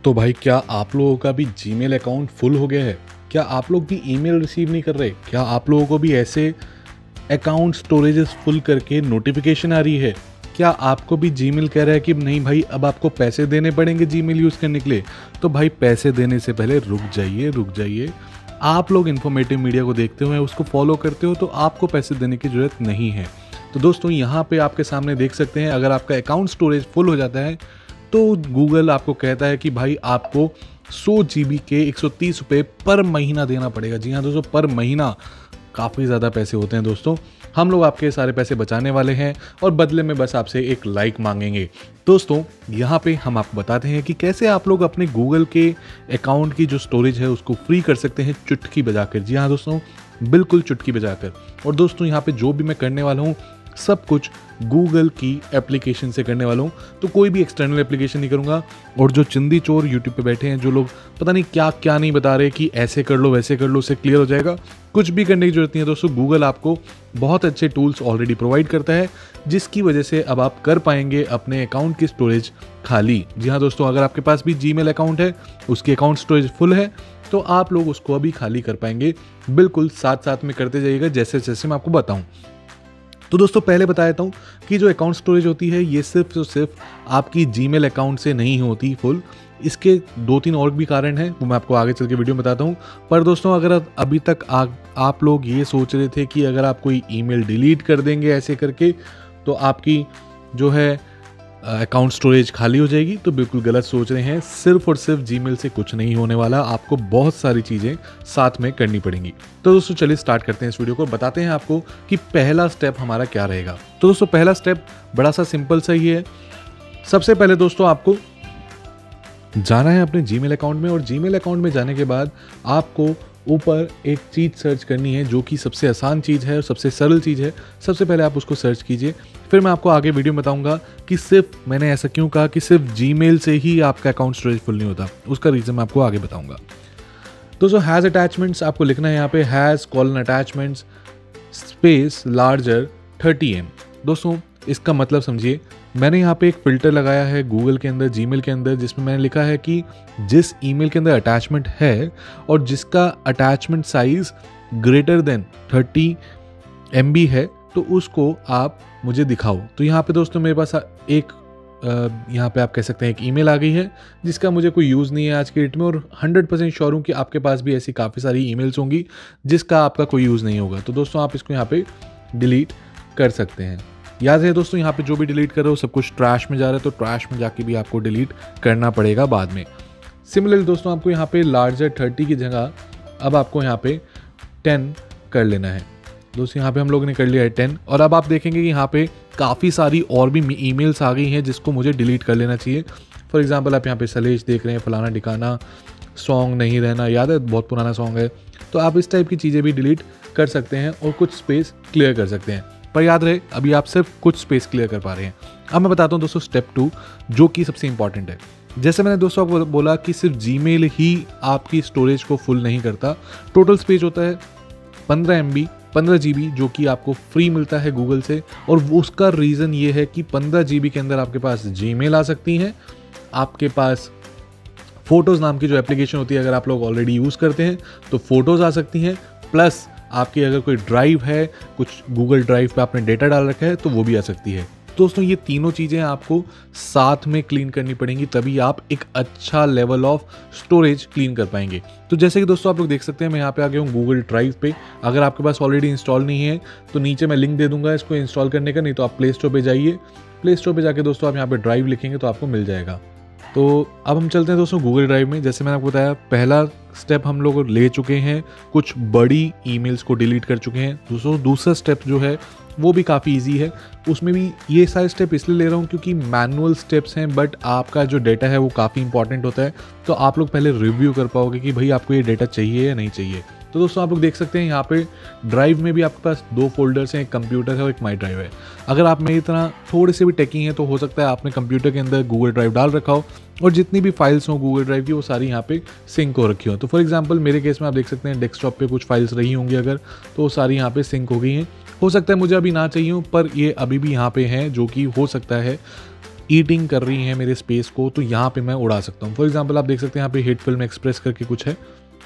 तो भाई क्या आप लोगों का भी जीमेल अकाउंट फुल हो गया है? क्या आप लोग भी ईमेल रिसीव नहीं कर रहे? क्या आप लोगों को भी ऐसे अकाउंट स्टोरेजेस फुल करके नोटिफिकेशन आ रही है? क्या आपको भी जीमेल कह रहा है कि नहीं भाई अब आपको पैसे देने पड़ेंगे जीमेल यूज़ करने के लिए? तो भाई पैसे देने से पहले रुक जाइए। आप लोग इन्फॉर्मेटिव मीडिया को देखते हो, उसको फॉलो करते हो, तो आपको पैसे देने की ज़रूरत नहीं है। तो दोस्तों यहाँ पे आपके सामने देख सकते हैं, अगर आपका अकाउंट स्टोरेज फुल हो जाता है तो गूगल आपको कहता है कि भाई आपको 100 GB के 130 रुपये पर महीना देना पड़ेगा। जी हाँ दोस्तों, पर महीना काफ़ी ज़्यादा पैसे होते हैं दोस्तों। हम लोग आपके सारे पैसे बचाने वाले हैं और बदले में बस आपसे एक लाइक मांगेंगे। दोस्तों यहाँ पे हम आपको बताते हैं कि कैसे आप लोग अपने गूगल के अकाउंट की जो स्टोरेज है उसको फ्री कर सकते हैं चुटकी बजाकर। जी हाँ दोस्तों, बिल्कुल चुटकी बजाकर। और दोस्तों यहाँ पे जो भी मैं करने वाला हूँ सब कुछ गूगल की एप्लीकेशन से करने वाला हूँ, तो कोई भी एक्सटर्नल एप्लीकेशन नहीं करूँगा। और जो चिंदी चोर यूट्यूब पे बैठे हैं, जो लोग पता नहीं क्या क्या नहीं बता रहे कि ऐसे कर लो वैसे कर लो उससे क्लियर हो जाएगा, कुछ भी करने की जरूरत नहीं है दोस्तों। गूगल आपको बहुत अच्छे टूल्स ऑलरेडी प्रोवाइड करता है, जिसकी वजह से अब आप कर पाएंगे अपने अकाउंट की स्टोरेज खाली। जी हाँ दोस्तों, अगर आपके पास भी जीमेल अकाउंट है, उसकी अकाउंट स्टोरेज फुल है, तो आप लोग उसको अभी खाली कर पाएंगे। बिल्कुल साथ साथ में करते जाइएगा जैसे जैसे मैं आपको बताऊँ। तो दोस्तों पहले बता देता हूँ कि जो अकाउंट स्टोरेज होती है ये सिर्फ और सिर्फ आपकी जीमेल अकाउंट से नहीं होती फुल। इसके 2-3 और भी कारण हैं, वो मैं आपको आगे चल के वीडियो में बताता हूँ। पर दोस्तों अगर अभी तक आप लोग ये सोच रहे थे कि अगर आप कोई ईमेल डिलीट कर देंगे ऐसे करके तो आपकी जो है अकाउंट स्टोरेज खाली हो जाएगी, तो बिल्कुल गलत सोच रहे हैं। सिर्फ और सिर्फ जीमेल से कुछ नहीं होने वाला, आपको बहुत सारी चीज़ें साथ में करनी पड़ेंगी। तो दोस्तों चलिए स्टार्ट करते हैं इस वीडियो को, बताते हैं आपको कि पहला स्टेप हमारा क्या रहेगा। तो दोस्तों पहला स्टेप बड़ा सा सिंपल सा ही है। सबसे पहले दोस्तों आपको जाना है अपने जीमेल अकाउंट में, और जीमेल अकाउंट में जाने के बाद आपको ऊपर एक चीज़ सर्च करनी है जो कि सबसे आसान चीज़ है और सबसे सरल चीज़ है। सबसे पहले आप उसको सर्च कीजिए, फिर मैं आपको आगे वीडियो में बताऊंगा कि सिर्फ मैंने ऐसा क्यों कहा कि सिर्फ जीमेल से ही आपका अकाउंट स्टोरेज फुल नहीं होता, उसका रीज़न मैं आपको आगे बताऊंगा। दोस्तों हैज़ अटैचमेंट्स आपको लिखना है यहाँ पे, has colon attachments space larger 30 M। दोस्तों इसका मतलब समझिए, मैंने यहाँ पे एक फ़िल्टर लगाया है गूगल के अंदर, जीमेल के अंदर, जिसमें मैंने लिखा है कि जिस ईमेल के अंदर अटैचमेंट है और जिसका attachment size greater than 30 MB है तो उसको आप मुझे दिखाओ। तो यहाँ पे दोस्तों मेरे पास एक यहाँ पे आप कह सकते हैं एक ईमेल आ गई है जिसका मुझे कोई यूज़ नहीं है आज के डेट में, और 100% श्योर हूँ कि आपके पास भी ऐसी काफ़ी सारी ईमेल्स होंगी जिसका आपका कोई यूज़ नहीं होगा। तो दोस्तों आप इसको यहाँ पे डिलीट कर सकते हैं। याद है दोस्तों, यहाँ पे जो भी डिलीट कर रहे हो सब कुछ ट्रैश में जा रहा है, तो ट्रैश में जाके भी आपको डिलीट करना पड़ेगा बाद में। सिमिलरली दोस्तों आपको यहाँ पे लार्जर 30 की जगह अब आपको यहाँ पे 10 कर लेना है। दोस्तों यहाँ पे हम लोगों ने कर लिया है 10, और अब आप देखेंगे कि यहाँ पे काफ़ी सारी और भी ईमेल्स आ गई हैं जिसको मुझे डिलीट कर लेना चाहिए। फॉर एग्जांपल आप यहाँ पे सलेश देख रहे हैं, फलाना ठिकाना, सॉन्ग नहीं रहना, याद है बहुत पुराना सॉन्ग है। तो आप इस टाइप की चीज़ें भी डिलीट कर सकते हैं और कुछ स्पेस क्लियर कर सकते हैं। पर याद रहे अभी आप सिर्फ कुछ स्पेस क्लियर कर पा रहे हैं। अब मैं बताता हूँ दोस्तों स्टेप 2, जो कि सबसे इंपॉर्टेंट है। जैसे मैंने दोस्तों आपको बोला कि सिर्फ जीमेल ही आपकी स्टोरेज को फुल नहीं करता। टोटल स्पेस होता है 15 GB जो कि आपको फ्री मिलता है गूगल से, और उसका रीज़न ये है कि 15 GB के अंदर आपके पास जीमेल आ सकती हैं, आपके पास फ़ोटोज़ नाम की जो एप्लीकेशन होती है अगर आप लोग ऑलरेडी यूज़ करते हैं तो फ़ोटोज़ आ सकती हैं, प्लस आपकी अगर कोई ड्राइव है, कुछ गूगल ड्राइव पे आपने डेटा डाल रखा है तो वो भी आ सकती है। दोस्तों ये तीनों चीज़ें आपको साथ में क्लीन करनी पड़ेंगी, तभी आप एक अच्छा लेवल ऑफ स्टोरेज क्लीन कर पाएंगे। तो जैसे कि दोस्तों आप लोग देख सकते हैं, मैं यहाँ पे आ गया हूँ गूगल ड्राइव पे। अगर आपके पास ऑलरेडी इंस्टॉल नहीं है तो नीचे मैं लिंक दे दूंगा इसको इंस्टॉल करने का, नहीं तो आप प्ले स्टोर पर जाइए। प्ले स्टोर पर जाके दोस्तों आप यहाँ पर ड्राइव लिखेंगे तो आपको मिल जाएगा। तो अब हम चलते हैं दोस्तों गूगल ड्राइव में। जैसे मैंने आपको बताया पहला स्टेप हम लोग ले चुके हैं, कुछ बड़ी ईमेल्स को डिलीट कर चुके हैं। दोस्तों दूसरा स्टेप जो है वो भी काफ़ी इजी है, उसमें भी ये सारे स्टेप इसलिए ले रहा हूँ क्योंकि मैनुअल स्टेप्स हैं, बट आपका जो डेटा है वो काफ़ी इंपॉर्टेंट होता है। तो आप लोग पहले रिव्यू कर पाओगे कि भाई आपको ये डेटा चाहिए या नहीं चाहिए। तो दोस्तों आप लोग देख सकते हैं यहाँ पे ड्राइव में भी आपके पास 2 फोल्डर्स हैं, एक कंप्यूटर है और एक माई ड्राइव है। अगर आप मेरी तरह थोड़े से भी टेकी हैं तो हो सकता है आपने कंप्यूटर के अंदर गूगल ड्राइव डाल रखा हो और जितनी भी फाइल्स हों गूगल ड्राइव की वो सारी यहाँ पे सिंक हो रखी हो। तो फॉर एग्जांपल मेरे केस में आप देख सकते हैं डेस्कटॉप पे कुछ फाइल्स रही होंगी अगर, तो वो सारी यहाँ पे सिंक हो गई हैं। हो सकता है मुझे अभी ना चाहिए हो, पर ये अभी भी यहाँ पे हैं, जो कि हो सकता है ईटिंग कर रही हैं मेरे स्पेस को, तो यहाँ पे मैं उड़ा सकता हूँ। फॉर एग्जांपल आप देख सकते हैं यहाँ पे हिट फिल्म एक्सप्रेस करके कुछ है,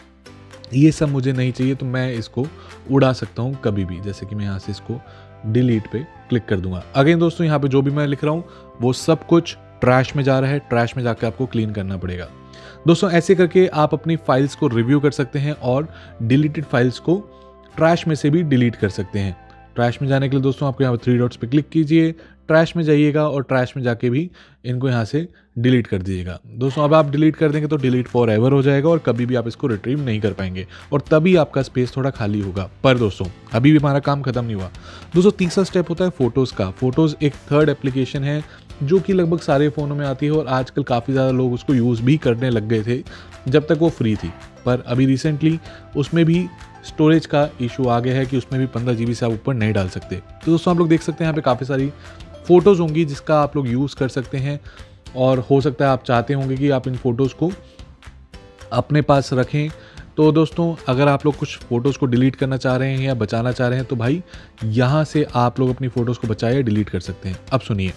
ये सब मुझे नहीं चाहिए, तो मैं इसको उड़ा सकता हूँ कभी भी। जैसे कि मैं यहाँ से इसको डिलीट पे क्लिक कर दूंगा। अगेन दोस्तों यहाँ पे जो भी मैं लिख रहा हूँ वो सब कुछ ट्रैश में जा रहा है, ट्रैश में जाकर आपको क्लीन करना पड़ेगा। दोस्तों ऐसे करके आप अपनी फाइल्स को रिव्यू कर सकते हैं और डिलीटेड फाइल्स को ट्रैश में से भी डिलीट कर सकते हैं। ट्रैश में जाने के लिए दोस्तों आपको यहाँ पर 3 डॉट्स पे क्लिक कीजिए, ट्रैश में जाइएगा और ट्रैश में जाके भी इनको यहाँ से डिलीट कर दीजिएगा। दोस्तों अब आप डिलीट कर देंगे तो डिलीट फॉर एवर हो जाएगा और कभी भी आप इसको रिट्रीव नहीं कर पाएंगे और तभी आपका स्पेस थोड़ा खाली होगा। पर दोस्तों अभी भी हमारा काम खत्म नहीं हुआ। दोस्तों तीसरा स्टेप होता है फोटोज़ का। फोटोज़ एक थर्ड एप्लीकेशन है जो कि लगभग सारे फ़ोनों में आती है और आजकल काफ़ी ज़्यादा लोग उसको यूज़ भी करने लग गए थे जब तक वो फ्री थी। पर अभी रिसेंटली उसमें भी स्टोरेज का इशू आ गया है कि उसमें भी 15 GB से आप ऊपर नहीं डाल सकते। तो दोस्तों आप लोग देख सकते हैं यहाँ पे काफ़ी सारी फ़ोटोज़ होंगी जिसका आप लोग यूज़ कर सकते हैं और हो सकता है आप चाहते होंगे कि आप इन फ़ोटोज़ को अपने पास रखें। तो दोस्तों अगर आप लोग कुछ फ़ोटोज़ को डिलीट करना चाह रहे हैं या बचाना चाह रहे हैं तो भाई यहाँ से आप लोग अपनी फ़ोटोज़ को बचाए या डिलीट कर सकते हैं। अब सुनिए,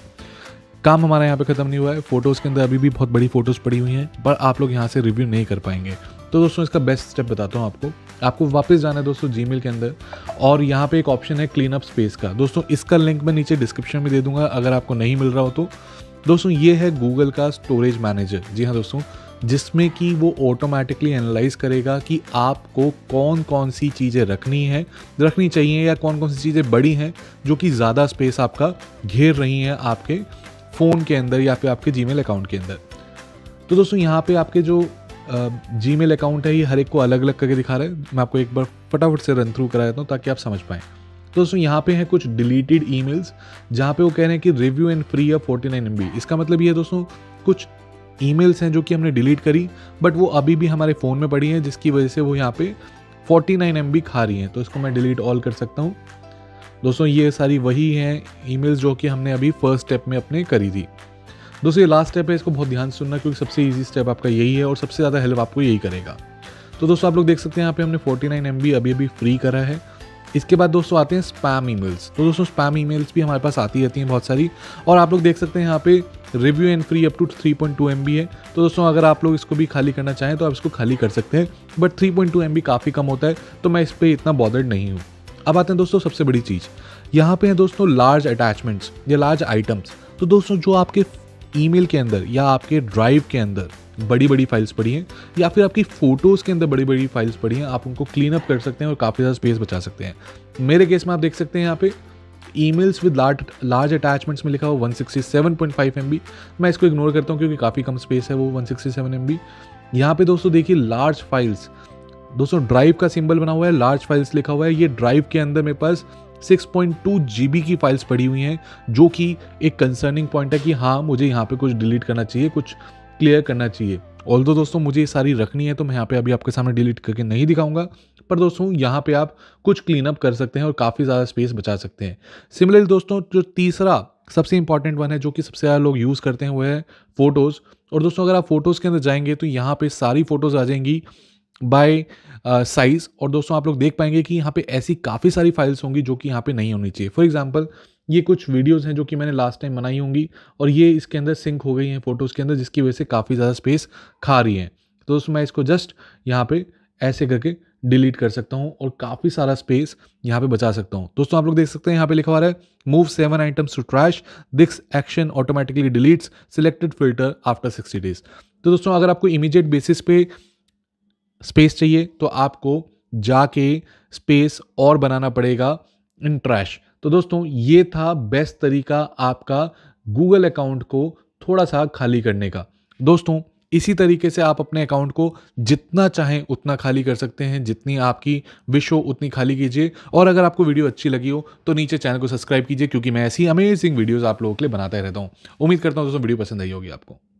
काम हमारा यहाँ पे ख़त्म नहीं हुआ है। फ़ोटोज़ के अंदर अभी भी बहुत बड़ी फ़ोटोज़ पड़ी हुई हैं पर आप लोग यहाँ से रिव्यू नहीं कर पाएंगे। तो दोस्तों इसका बेस्ट स्टेप बताता हूँ आपको वापस जाना है दोस्तों जीमेल के अंदर और यहाँ पे एक ऑप्शन है क्लीन अप स्पेस का। दोस्तों इसका लिंक मैं नीचे डिस्क्रिप्शन में दे दूंगा अगर आपको नहीं मिल रहा हो तो। दोस्तों ये है गूगल का स्टोरेज मैनेजर। जी हाँ दोस्तों, जिसमें कि वो ऑटोमेटिकली एनालाइज करेगा कि आपको कौन कौन सी चीज़ें रखनी चाहिए या कौन कौन सी चीज़ें बड़ी हैं जो कि ज़्यादा स्पेस आपका घेर रही हैं आपके फ़ोन के अंदर या फिर आपके जीमेल अकाउंट के अंदर। तो दोस्तों यहाँ पे आपके जो जीमेल अकाउंट है ये हर एक को अलग अलग करके दिखा रहा है। मैं आपको एक बार फटाफट से रन थ्रू करा देता हूँ ताकि आप समझ पाएँ। तो दोस्तों यहाँ पे हैं कुछ डिलीटेड ईमेल्स जहाँ पे वो कह रहे हैं कि review and free of 49 MB। इसका मतलब ये है दोस्तों कुछ ईमेल्स हैं जो कि हमने डिलीट करी बट वो अभी भी हमारे फ़ोन में पड़ी हैं जिसकी वजह से वो यहाँ पे 49 MB खा रही हैं। तो इसको मैं डिलीट ऑल कर सकता हूँ। दोस्तों ये सारी वही हैं ईमेल्स जो कि हमने अभी फर्स्ट स्टेप में अपने करी थी। दोस्तों ये लास्ट स्टेप है, इसको बहुत ध्यान से सुनना क्योंकि सबसे इजी स्टेप आपका यही है और सबसे ज़्यादा हेल्प आपको यही करेगा। तो दोस्तों आप लोग देख सकते हैं यहाँ पे हमने 49 MB अभी फ्री करा है। इसके बाद दोस्तों आते हैं स्पैम ईमेल्स। तो दोस्तों स्पैम ईमेल्स भी हमारे पास आती रहती हैं बहुत सारी और आप लोग देख सकते हैं यहाँ पे review and free up to 3.2 MB है। तो दोस्तों अगर आप लोग इसको भी खाली करना चाहें तो आप इसको खाली कर सकते हैं बट 3.2 MB काफ़ी कम होता है तो मैं इस पर इतना बॉदर्ड नहीं हूँ। अब आते हैं दोस्तों सबसे बड़ी चीज़, यहाँ पे है दोस्तों लार्ज अटैचमेंट्स या लार्ज आइटम्स। तो दोस्तों जो आपके ईमेल के अंदर या आपके ड्राइव के अंदर बड़ी बड़ी फाइल्स पड़ी हैं या फिर आपकी फ़ोटोज़ के अंदर बड़ी बड़ी फाइल्स पड़ी हैं, आप उनको क्लीन अप कर सकते हैं और काफ़ी ज़्यादा स्पेस बचा सकते हैं। मेरे केस में आप देख सकते हैं यहाँ पे ईमेल्स विद लार्ज अटैचमेंट्स में लिखा हुआ 167.5 MB। मैं इसको इग्नोर करता हूँ क्योंकि काफ़ी कम स्पेस है वो 167 MB। यहाँ पे दोस्तों देखिए लार्ज फाइल्स, दोस्तों ड्राइव का सिंबल बना हुआ है, लार्ज फाइल्स लिखा हुआ है। ये ड्राइव के अंदर मेरे पास 6.2 GB की फाइल्स पड़ी हुई हैं जो कि एक कंसर्निंग पॉइंट है कि हाँ मुझे यहाँ पे कुछ डिलीट करना चाहिए, कुछ क्लियर करना चाहिए। ऑल्दो दोस्तों मुझे ये सारी रखनी है तो मैं यहाँ पे अभी आपके सामने डिलीट करके नहीं दिखाऊंगा, पर दोस्तों यहाँ पे आप कुछ क्लीन अप कर सकते हैं और काफ़ी ज़्यादा स्पेस बचा सकते हैं। सिमिलरली दोस्तों जो तीसरा सबसे इंपॉर्टेंट वन है जो कि सबसे ज़्यादा लोग यूज़ करते हैं वो है फ़ोटोज़। और दोस्तों अगर आप फोटोज़ के अंदर जाएंगे तो यहाँ पे सारी फ़ोटोज़ आ जाएंगी बाय साइज़। और दोस्तों आप लोग देख पाएंगे कि यहाँ पे ऐसी काफ़ी सारी फाइल्स होंगी जो कि यहाँ पे नहीं होनी चाहिए। फॉर एग्जांपल ये कुछ वीडियोस हैं जो कि मैंने लास्ट टाइम बनाई होंगी और ये इसके अंदर सिंक हो गई हैं फ़ोटोज़ के अंदर जिसकी वजह से काफ़ी ज़्यादा स्पेस खा रही हैं। तो दोस्तों मैं इसको जस्ट यहाँ पे ऐसे करके डिलीट कर सकता हूँ और काफ़ी सारा स्पेस यहाँ पे बचा सकता हूँ। दोस्तों आप लोग देख सकते हैं यहाँ पे लिखा हुआ है move 7 items to trash, this action automatically deletes selected filter after 60 days। तो दोस्तों अगर आपको इमीडिएट बेसिस पे स्पेस चाहिए तो आपको जाके स्पेस और बनाना पड़ेगा इन ट्रैश। तो दोस्तों ये था बेस्ट तरीका आपका गूगल अकाउंट को थोड़ा सा खाली करने का। दोस्तों इसी तरीके से आप अपने अकाउंट को जितना चाहें उतना खाली कर सकते हैं, जितनी आपकी विश हो उतनी खाली कीजिए। और अगर आपको वीडियो अच्छी लगी हो तो नीचे चैनल को सब्सक्राइब कीजिए क्योंकि मैं ऐसी अमेजिंग वीडियोस आप लोगों के लिए बनाता रहता हूँ। उम्मीद करता हूँ दोस्तों वीडियो पसंद आई होगी आपको।